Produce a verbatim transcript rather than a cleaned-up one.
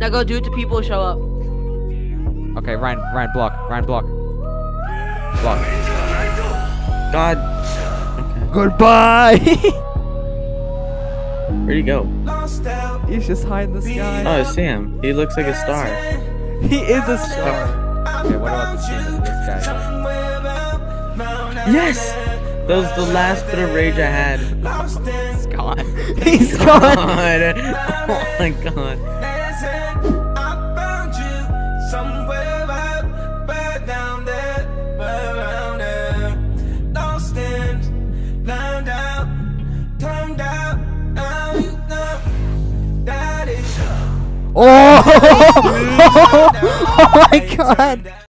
Now go do it to people who show up. Okay, Ryan, Ryan, block, Ryan, block, block. God. Okay. Goodbye. Where'd he go? He's just high in the sky. Oh, it's Sam. He looks like a star. He is a star. Okay, what about the scene of this guy? Yes! That was the last bit of rage I had. He's gone. He's gone. God. Oh my god. Oh! Oh my god!